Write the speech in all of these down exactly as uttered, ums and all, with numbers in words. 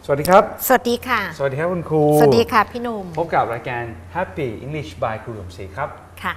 สวัสดีครับสวัสดีค่ะสวัสดีครับคุณครูสวัสดีค่ะพี่หนุ่มพบกับรายการ Happy English by ครูสมศรีครับค่ะ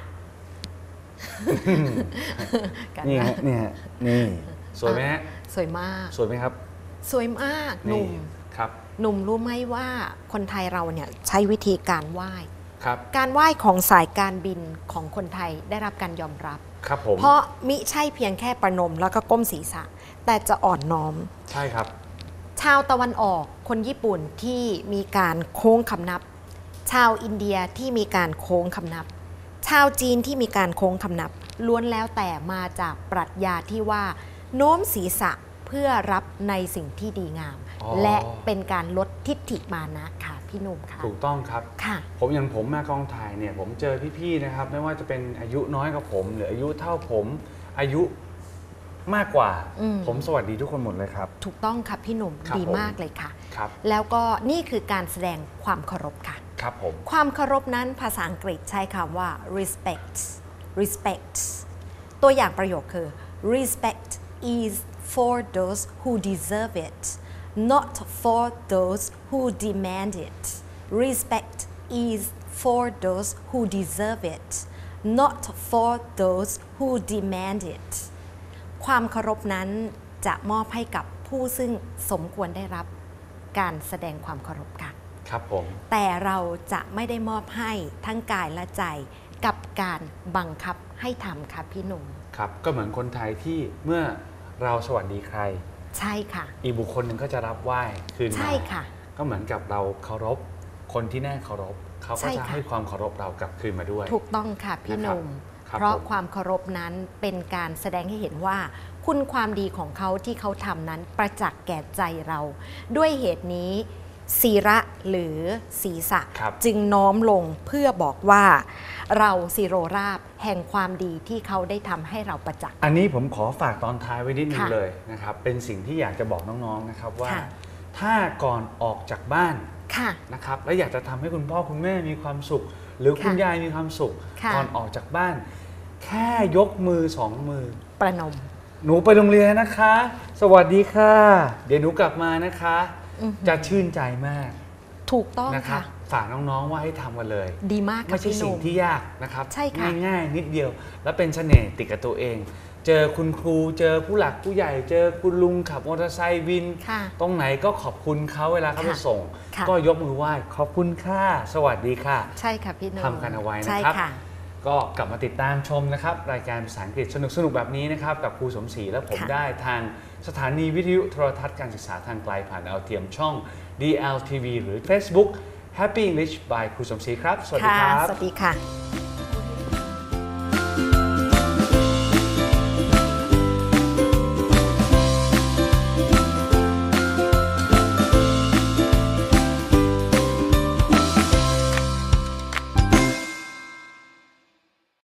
นี่ฮะนี่ฮะนี่สวยไหมฮะสวยมากสวยไหมครับสวยมากหนุ่มครับหนุ่มรู้ไหมว่าคนไทยเราเนี่ยใช้วิธีการไหว้ครับการไหว้ของสายการบินของคนไทยได้รับการยอมรับครับผมเพราะมิใช่เพียงแค่ประนมแล้วก็ก้มศีรษะแต่จะอ่อนน้อมใช่ครับชาวตะวันออกคนญี่ปุ่นที่มีการโค้งคำนับชาวอินเดียที่มีการโค้งคำนับชาวจีนที่มีการโค้งคำนับล้วนแล้วแต่มาจากปรัชญาที่ว่าโน้มศีรษะเพื่อรับในสิ่งที่ดีงามและเป็นการลดทิฏฐิมานะค่ะพี่หนุ่มค่ะถูกต้องครับค่ะผมอย่างผมมากองถ่ายเนี่ยผมเจอพี่ๆนะครับไม่ว่าจะเป็นอายุน้อยกว่าผมหรืออายุเท่าผมอายุมากกว่าผมสวัสดีทุกคนหมดเลยครับถูกต้องค่ะพี่หนุ่มดีมากเลยค่ะครับแล้วก็นี่คือการแสดงความเคารพค่ะครับผมความเคารพนั้นภาษาอังกฤษใช้คำว่า respect respect ตัวอย่างประโยคคือ respect is for those who deserve it not for those who demand it respect is for those who deserve it not for those who demand it ความเคารพนั้นจะมอบให้กับผู้ซึ่งสมควรได้รับการแสดงความเคารพค่ะครับผมแต่เราจะไม่ได้มอบให้ทั้งกายและใจกับการบังคับให้ทำค่ะพี่หนุ่มครับก็เหมือนคนไทยที่เมื่อเราสวัสดีใครใช่ค่ะอีกบุคคลหนึ่งก็จะรับไหว้คืนมาใช่ค่ะก็เหมือนกับเราเคารพคนที่น่าเคารพเขาก็จะให้ความเคารพเรากลับคืนมาด้วยถูกต้องค่ะพี่หนุ่มเพราะความเคารพนั้นเป็นการแสดงให้เห็นว่าคุณความดีของเขาที่เขาทำนั้นประจักษ์แก่ใจเราด้วยเหตุนี้ศีระหรือศีรษะจึงน้อมลงเพื่อบอกว่าเราสิโรราบแห่งความดีที่เขาได้ทำให้เราประจักษ์อันนี้ผมขอฝากตอนท้ายไว้นิดนึงเลยนะครับเป็นสิ่งที่อยากจะบอกน้องๆนะครับว่าถ้าก่อนออกจากบ้านนะครับแล้วอยากจะทำให้คุณพ่อคุณแม่มีความสุขหรือคุณยายมีความสุขก่อนออกจากบ้านแค่ยกมือสองมือประนมหนูไปโรงเรียนนะคะสวัสดีค่ะเดี๋ยวหนูกลับมานะคะจะชื่นใจมากถูกต้องค่ะฝากน้องๆว่าให้ทำกันเลยดีมากค่ะไม่ใช่สิ่งที่ยากนะครับใช่ค่ะง่ายๆนิดเดียวแล้วเป็นเสน่ห์ติดกับตัวเองเจอคุณครูเจอผู้หลักผู้ใหญ่เจอคุณลุงขับมอเตอร์ไซค์วินตรงไหนก็ขอบคุณเขาเวลาเขาไปส่งก็ยกมือไหว้ขอบคุณค่ะสวัสดีค่ะใช่ค่ะพี่นุ่มทำกันเอาไว้นะครับก็กลับมาติดตามชมนะครับรายการภาษาอังกฤษสนุกๆแบบนี้นะครับกับครูสมศรีและผมได้ทางสถานีวิทยุโทรทัศน์การศึกษาทางไกลผ่านดาวเทียมช่อง ดี แอล ที วี หรือ Facebook Happy English by ครูสมศรีครับสวัสดีครับสวัสดีค่ะ